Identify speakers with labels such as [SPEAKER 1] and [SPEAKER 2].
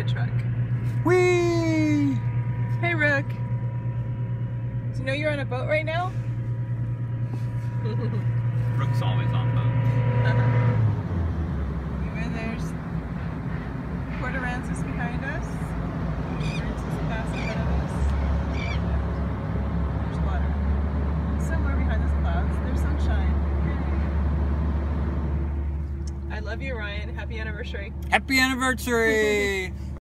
[SPEAKER 1] a truck.
[SPEAKER 2] Whee!
[SPEAKER 1] Hey, Rook. Do you know you're on a boat right now?
[SPEAKER 2] Rook's always on boats.
[SPEAKER 1] There's Port Aransas behind us. Aransas Pass ahead of us. There's water. Somewhere behind those clouds, there's sunshine. I love you, Ryan. Happy anniversary.
[SPEAKER 2] Happy anniversary!